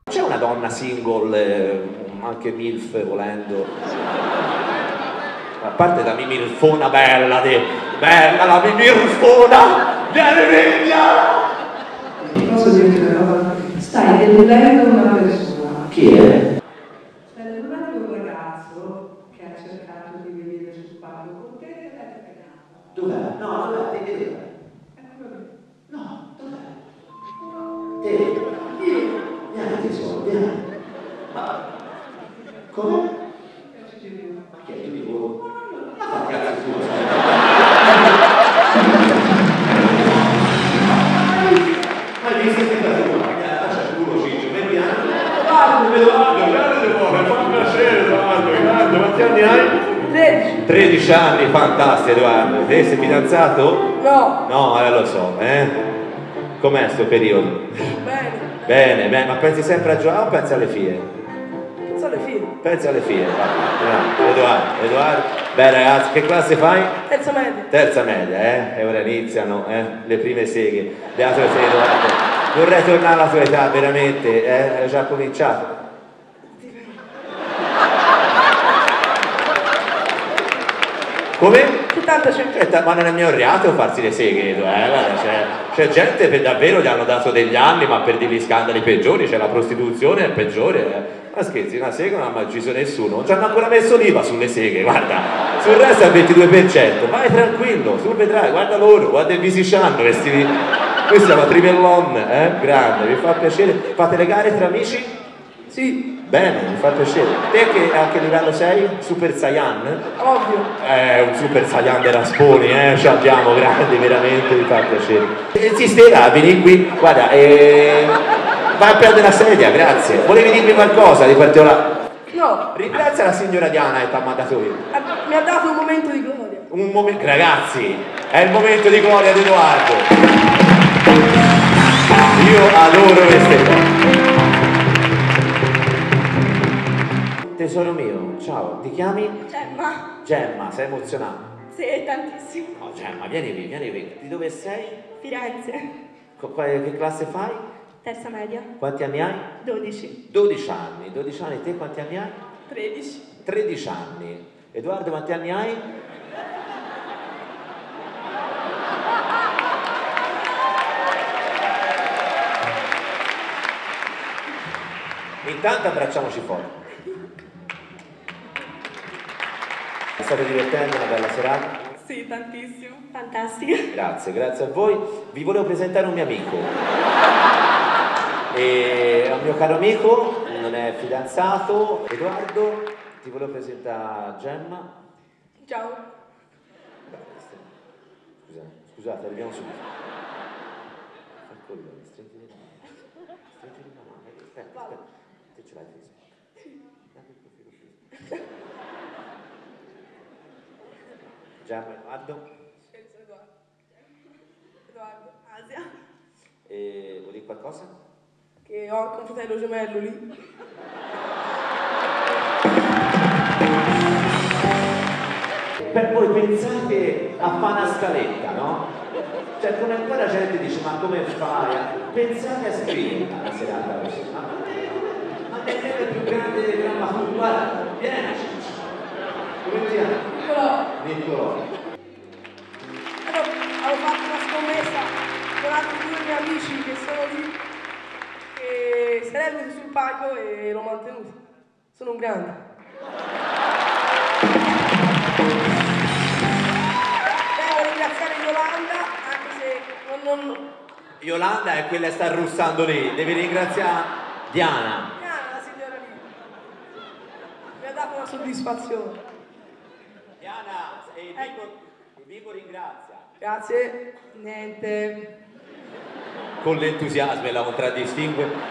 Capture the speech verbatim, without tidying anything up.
C'è una donna single, eh, anche MILF volendo, a parte da Mimilfona bella, di, bella la Mimilfona, vieni via! Posso dirti una cosa? Stai deludendo una persona. Chi è? Stai deludendo un ragazzo che ha cercato di venire sul palco con te e l'hai fregato. Dov'è? No, dov'è? Che vedeva? Eccolo lì. No, dov'è? Te? Io? Vieni tesoro, vieni. Ma... come? Ma che è? Tu dico... Ma che cazzo tu? Hai visto che da tu? Lascia il culo, Ciccio, vediamo. Guarda, Edoardo, grande buono, fa un piacere, Edoardo, grande. Quanti anni hai? tredici. tredici anni, fantastico, Edoardo. Te sei fidanzato? No. No, eh, lo so, eh. Com'è sto periodo? Bene. Bene, bene, ma pensi sempre a giocare o pensi alle fie? Penso alle fine. Pensi alle fie, va. Edoardo, Edoardo. Beh ragazzi, che classe fai? Terza media. Terza media, eh? E ora iniziano, eh? Le prime seghe. Beato sei, Edoardo. Vorrei tornare alla tua età, veramente, eh? Hai già cominciato? Come? settantacinque. Ma non è mio reato farsi le seghe, eh? C'è gente che davvero gli hanno dato degli anni, ma per degli scandali peggiori, c'è la prostituzione, è peggiore. Eh? Ma scherzi, una sega non ha mai ucciso nessuno, non ci hanno ancora messo l'I V A sulle seghe, guarda, sul resto è al ventidue per cento, vai tranquillo, su vedrai, guarda loro, guarda il Visiciano, vestiti, qui siamo a Trivellon, eh? Grande, vi fa piacere, fate le gare tra amici? Sì. Bene, mi fa piacere. Te che a che livello sei? Super Saiyan? Ovvio. Eh, un Super Saiyan dei Rasponi, eh, ci abbiamo grandi, veramente, mi fa piacere. E si stera, vieni qui, guarda, eh, vai a prendere la sedia, grazie. Volevi dirmi qualcosa di particolare? No. Ringrazia la signora Diana che ti ha mandato io. Mi ha dato un momento di gloria. Un momento, ragazzi, è il momento di gloria di Edoardo. Io adoro queste cose. Tesoro mio, ciao, ti chiami? Gemma. Gemma, sei emozionato? Sì, tantissimo. No, Gemma, vieni qui, vieni qui. Di dove sei? Firenze. Co- Che classe fai? Terza media. Quanti anni hai? dodici. dodici anni. dodici anni, te quanti anni hai? tredici. tredici anni. Edoardo, quanti anni hai? Intanto abbracciamoci forte. Vi state divertendo, una bella serata? Sì, tantissimo. Fantastica. Grazie, grazie a voi. Vi volevo presentare un mio amico. E un mio caro amico, non è fidanzato, Edoardo. Ti volevo presentare Gemma. Ciao. Scusa, scusate, arriviamo subito. Fa il coglione, stretti le mani. Stretti le mani. Aspetta, aspetta. Te ce l'hai Facebook? Sì. Dammi il profilo Facebook. Gemma, Edoardo. Scelto Edoardo. Edoardo. Asia. E vuoi dire qualcosa? Che ho anche un fratello gemello lì. Per voi pensate a fare una scaletta, no? Cioè come poi la gente dice ma come fai? Pensate a scrivere una serata così. Ma ma è il più grande del dramma culturale. Vieni, come ti chiami? Niccolò. Niccolò. Allora, avevo fatto una scommessa con altri due miei amici che sono lì, che sarei venuto sul palco e l'ho mantenuto. Sono un grande. Devo ringraziare Yolanda, anche se non... non... Yolanda è quella che sta russando lì, devi ringraziare Diana. Diana, la signora lì. Mi ha dato una soddisfazione. Diana, e Vico, e Vico ringrazia. Grazie. Niente. Con l'entusiasmo e la contraddistingue.